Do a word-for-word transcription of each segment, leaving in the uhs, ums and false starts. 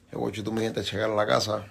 Ocho, tú mi gente, llegar a la casa.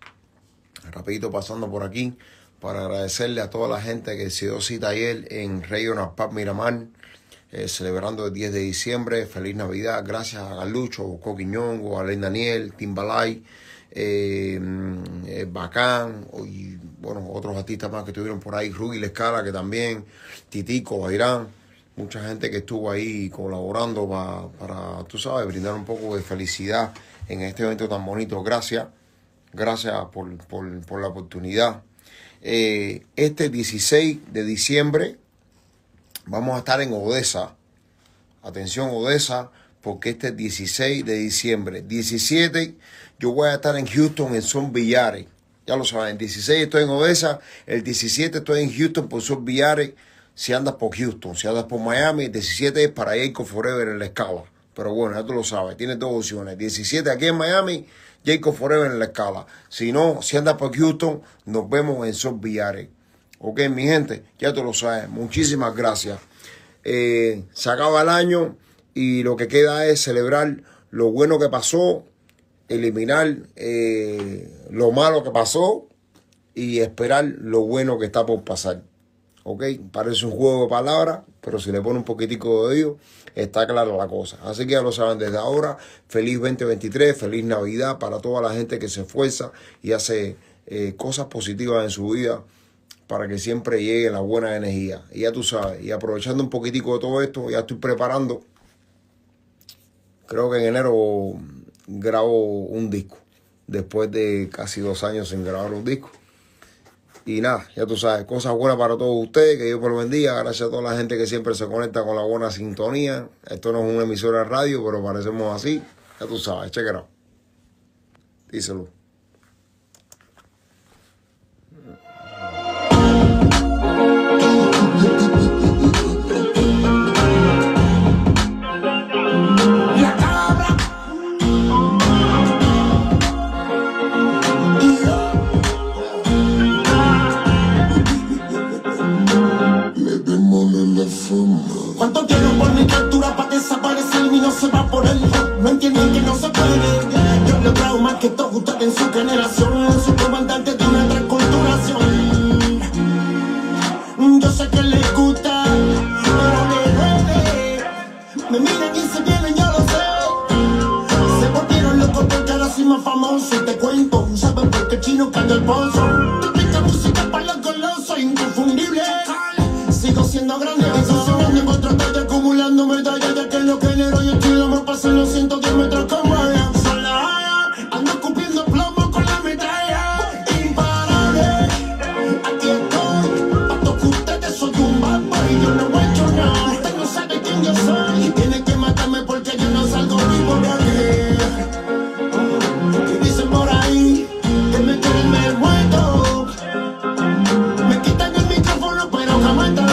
Rapidito pasando por aquí para agradecerle a toda la gente que se dio cita ayer en Regional Pub Miramar, eh, celebrando el diez de diciembre. Feliz Navidad. Gracias a Galucho, Coquiñongo, Alain Daniel, Timbalay, eh, eh, Bacán y bueno, otros artistas más que estuvieron por ahí. Rugi Lescala, que también, Titico, Bairán. Mucha gente que estuvo ahí colaborando pa, para, tú sabes, brindar un poco de felicidad en este evento tan bonito. Gracias, gracias por, por, por la oportunidad. Eh, este dieciséis de diciembre vamos a estar en Odessa. Atención, Odessa, porque este es dieciséis de diciembre. diecisiete yo voy a estar en Houston, en Son Villares. Ya lo saben, el dieciséis estoy en Odessa, el diecisiete estoy en Houston por Son Villares. Si andas por Houston, si andas por Miami, el diecisiete es para Jacob Forever en la Escala. Pero bueno, ya tú lo sabes, tienes dos opciones. diecisiete aquí en Miami, Jacob Forever en la Escala. Si no, si andas por Houston, nos vemos en Son Villares. Ok, mi gente, ya tú lo sabes. Muchísimas gracias. Eh, se acaba el año y lo que queda es celebrar lo bueno que pasó, eliminar eh, lo malo que pasó y esperar lo bueno que está por pasar. Ok, parece un juego de palabras, pero si le pone un poquitico de oído, está clara la cosa. Así que ya lo saben desde ahora. Feliz veinte veintitrés, feliz Navidad para toda la gente que se esfuerza y hace eh, cosas positivas en su vida para que siempre llegue la buena energía. Y ya tú sabes, y aprovechando un poquitico de todo esto, ya estoy preparando. Creo que en enero grabo un disco, después de casi dos años sin grabar un disco. Y nada, ya tú sabes, cosas buenas para todos ustedes, que Dios los bendiga. Gracias a toda la gente que siempre se conecta con la buena sintonía. Esto no es una emisora de radio, pero parecemos así. Ya tú sabes, check it out. Díselo. ¿Cuánto quiero por mi captura para desaparecer y no se va por él? No entienden que no se puede. Yo le traigo más que todos ustedes en su generación. Soy comandante de una transculturación. Yo sé que les gusta, pero les duele. Me miran y se vienen, yo lo sé. Se volvieron locos porque ahora soy más famoso. Y te cuento, ¿saben por qué Chino canta el bolso? Esta música para los golosos, inconfundible. Sigo siendo grande, sucediendo en contra estoy acumulando medallas, ya que lo genero y estilo me pasan los ciento diez metros como ella. Sola, ando escupiendo plomo con la metralla, imparable. Aquí estoy, pa' todos ustedes soy un bad boy, yo no he hecho nada. Usted no sabe quién yo soy, y tiene que matarme porque yo no salgo ni por aquí. Y dicen por ahí, que me quieren ver muerto. Me quitan el micrófono, pero jamás te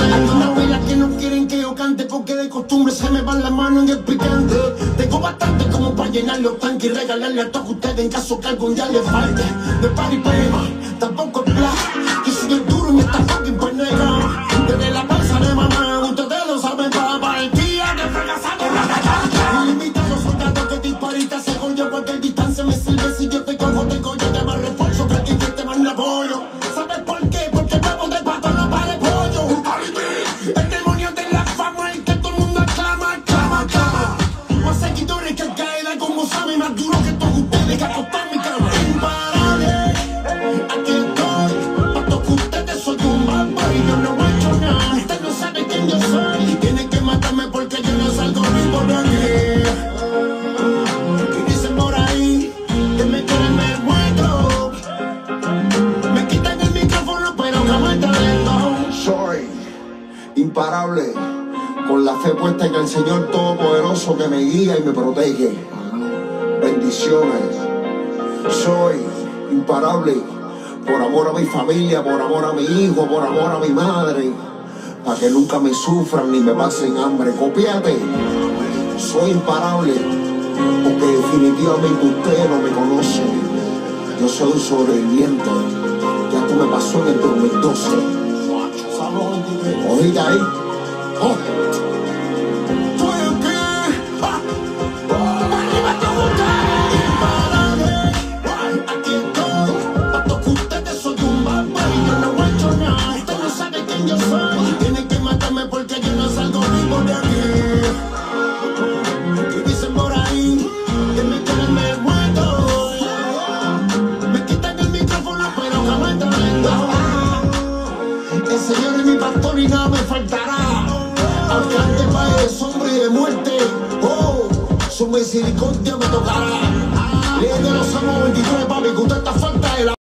porque de costumbre se me van las manos en el picante. Tengo bastante como para llenar los tanques y regalarle a todos ustedes en caso que algún día les falte. De party pema, tampoco es bla. Yo soy el duro y esta fucking pendeja. Desde la panza de mamá, ustedes lo saben, papá. El día de fracasado. Ilimitados soldados que disparitas se yo cualquier distancia me sirve. Si yo te cojo, tengo yo de más refuerzo que aquí te mando apoyo. ¿Sabes por qué? Porque huevo de pato no para pollo. El demonio de la fama, el que todo el mundo aclama, aclama, aclama. Más seguidores que Al-Qaeda, como sabe, más duro que todos ustedes que acostar mi cama. Imparable, aquí estoy, pa' todos ustedes soy un bad boy, yo no he hecho nada. Usted no sabe quién yo soy, y tienen que matarme porque yo no salgo ni por aquí. Y dicen por ahí, que me quieren ver muerto. Me quitan el micrófono, pero jamás te dejo. Soy imparable, con la fe puesta en el Señor Todopoderoso que me guía y me protege. Bendiciones. Soy imparable, por amor a mi familia, por amor a mi hijo, por amor a mi madre, para que nunca me sufran ni me pasen hambre. Copiate. Soy imparable, porque definitivamente ustedes no me conocen. Yo soy un sobreviviente. Ya tú me pasó en el dos mil doce. Oíste ahí. Oh. Estoy aquí, ah, arriba te buscaré. Imparable. Señor es mi pastor y nada me faltará. Aunque antes vaya de sombra y de muerte, oh, su misericordia me tocará. Lee de los Salmos veintitrés, papi, que usted está falta de la